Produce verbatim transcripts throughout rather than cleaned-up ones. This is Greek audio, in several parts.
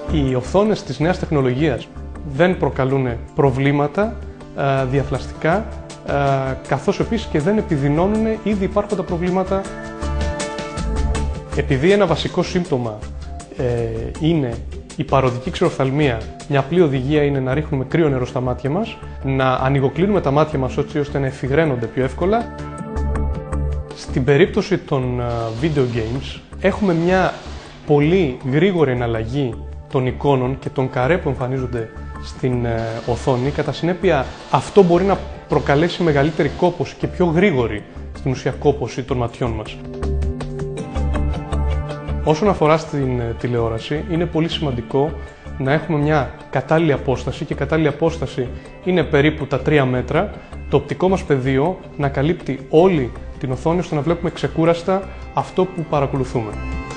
Οι οθόνες της νέας τεχνολογίας δεν προκαλούν προβλήματα ε, διαφλαστικά, ε, καθώς επίσης και δεν επιδεινώνουν ήδη υπάρχοντα προβλήματα. Επειδή ένα βασικό σύμπτωμα ε, είναι η παροδική ξεροφθαλμία, μια απλή οδηγία είναι να ρίχνουμε κρύο νερό στα μάτια μας, να ανοιγοκλίνουμε τα μάτια μας έτσι ώστε να εφηγραίνονται πιο εύκολα. Στην περίπτωση των uh, video games έχουμε μια πολύ γρήγορη εναλλαγή των εικόνων και των καρέ που εμφανίζονται στην uh, οθόνη. Κατά συνέπεια αυτό μπορεί να προκαλέσει μεγαλύτερη κόπωση και πιο γρήγορη στην ουσία κόπωση των ματιών μας. Όσον αφορά στην uh, τηλεόραση, είναι πολύ σημαντικό να έχουμε μια κατάλληλη απόσταση και κατάλληλη απόσταση είναι περίπου τα τρία μέτρα, το οπτικό μας πεδίο να καλύπτει όλη την οθόνη ώστε να βλέπουμε ξεκούραστα αυτό που παρακολουθούμε.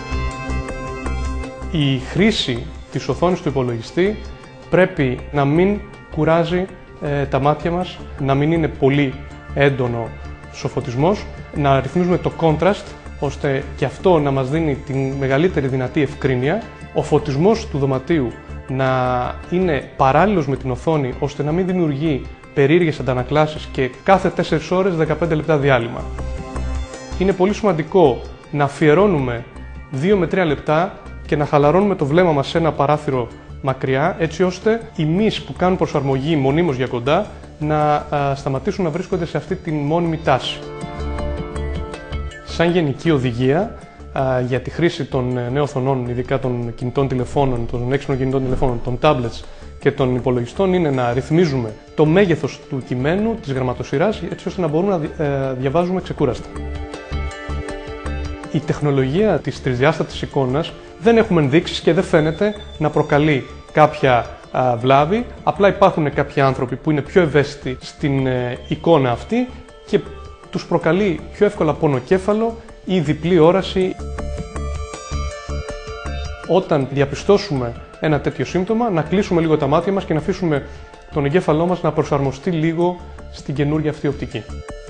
Η χρήση της οθόνης του υπολογιστή πρέπει να μην κουράζει ε, τα μάτια μας, να μην είναι πολύ έντονο ο φωτισμός, να ρυθμίζουμε το contrast ώστε και αυτό να μας δίνει τη μεγαλύτερη δυνατή ευκρίνεια, ο φωτισμός του δωματίου να είναι παράλληλος με την οθόνη ώστε να μην δημιουργεί περίεργες αντανακλάσεις και κάθε τέσσερις ώρες δεκαπέντε λεπτά διάλειμμα. Είναι πολύ σημαντικό να αφιερώνουμε δύο με τρία λεπτά και να χαλαρώνουμε το βλέμμα μας σε ένα παράθυρο μακριά, έτσι ώστε οι μυς που κάνουν προσαρμογή μονίμως για κοντά να α, σταματήσουν να βρίσκονται σε αυτή την μόνιμη τάση. Σαν γενική οδηγία α, για τη χρήση των νέων οθονών, ειδικά των κινητών τηλεφώνων, των έξυπνων κινητών τηλεφώνων, των tablets και των υπολογιστών, είναι να ρυθμίζουμε το μέγεθος του κειμένου, της γραμματοσυράς, έτσι ώστε να μπορούμε να ε, διαβάζουμε ξεκούραστα. Η τεχνολογία της τρισδιάστατης εικόνας δεν έχουμε ενδείξεις και δεν φαίνεται να προκαλεί κάποια α, βλάβη. Απλά υπάρχουν κάποιοι άνθρωποι που είναι πιο ευαίσθητοι στην ε, εικόνα αυτή και τους προκαλεί πιο εύκολα πονοκέφαλο ή διπλή όραση. Όταν διαπιστώσουμε ένα τέτοιο σύμπτωμα, να κλείσουμε λίγο τα μάτια μας και να αφήσουμε τον εγκέφαλό μας να προσαρμοστεί λίγο στην καινούργια αυτή οπτική.